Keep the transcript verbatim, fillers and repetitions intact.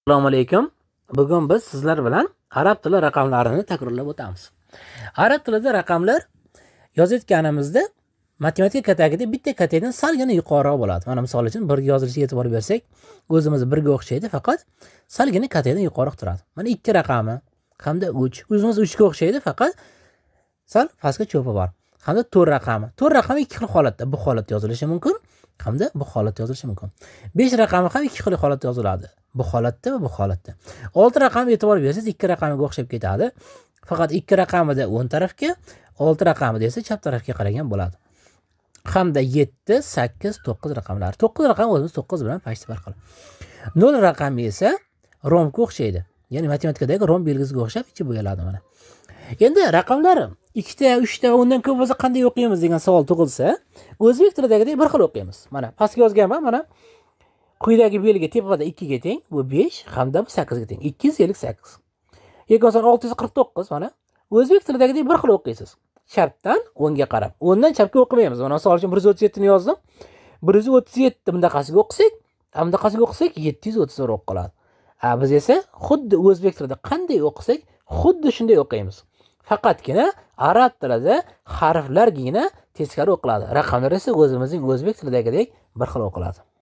Assalomu alaykum. Bugun biz sizlar bilan arab tili raqamlarini takrorlab o'tamiz. Arab tilida raqamlar yozayotganimizda matematika katagida bitta katadan salgina yuqoriroq bo'ladi. Mana misol uchun bir ga yozilishiga e'tibor bersak, o'zimiz bir ga o'xshaydi, faqat salgina katadan yuqoriroq turadi. Mana ikki raqami hamda uch. O'zimiz uch ga o'xshaydi, faqat sal pastga cho'pi bor. Hamda to'rt raqami. to'rt raqami ikki xil holatda, bu holatda yozilishi mumkin, hamda bu holatda yozilishi mumkin. besh raqami ham ikki xil holatda yoziladi. Bu holatda va bu holatda. olti raqamga e'tibor bersangiz, ikki raqamiga o'xshab ketadi. Faqat ikki raqamida o'ng tarafga, olti raqamida esa chap tarafga qaragan bo'ladi. Hamda yetti, sakkiz, to'qqiz raqamlar. to'qqiz raqam o'zimiz to'qqiz bilan pashti farqli. nol raqami esa romga o'xshaydi. Ya'ni matematikadagi rom belgisiga o'xshab ichi bo'yaladi mana. Endi raqamlar ikkita, uchta, undan ko'p bo'lsa qanday o'qiymiz degan savol tug'ilsa, o'zbek tilidagidek bir xil o'qiymiz. Mana pastga yozganman, mana quyidagi belgi tepada ikki ga teng, bu besh hamda bu sakkiz ga teng. ikki yuz ellik sakkiz. Yakun son olti yuz qirq to'qqiz mana. O'zbek tilidagidek bir xil o'qiysiz. Chapdan o'ngga qarab. O'ndan chapga o'qimaymiz. Mana misol uchun bir yuz o'ttiz yetti ni yozdim. bir yuz o'ttiz yetti bundaqasiga o'qisak, bundaqasiga o'qisak yetti yuz o'ttiz to'rt qoladi. A biz esa xuddi o'zbek tilida qanday o'qisak, xuddi shunday o'qiymiz. Faqatgina arab tilida harflargina teskari o'qiladi. Raqamlar esa o'zimizning o'zbek tilidagidek bir xil o'qiladi.